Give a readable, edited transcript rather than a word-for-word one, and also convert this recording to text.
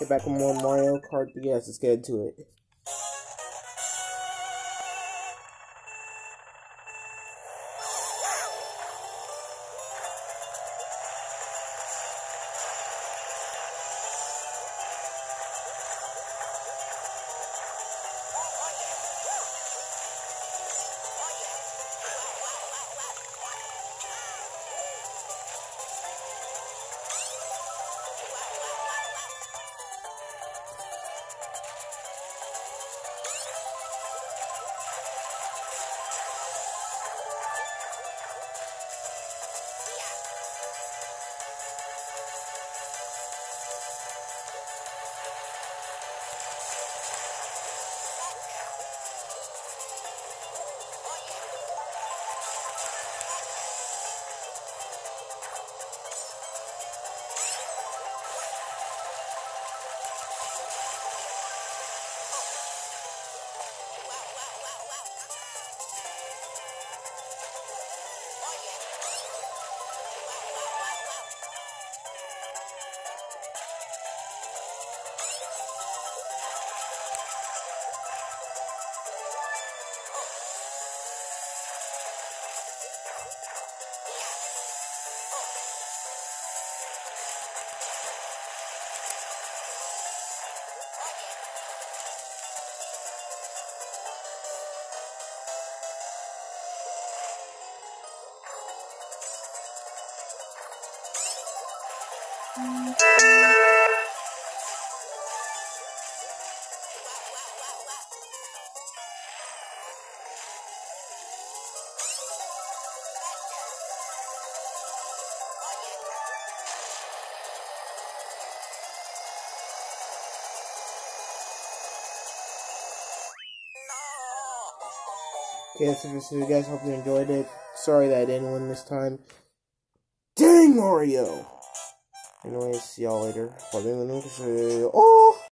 Get back with more Mario Kart. Yes, let's get into it. Okay, that's it for this video, guys. Hope you enjoyed it. Sorry that I didn't win this time. Dang, Mario! Anyways, see y'all later. Oh!